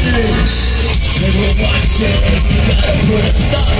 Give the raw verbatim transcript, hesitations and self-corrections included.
They will watch it, you gotta put a stop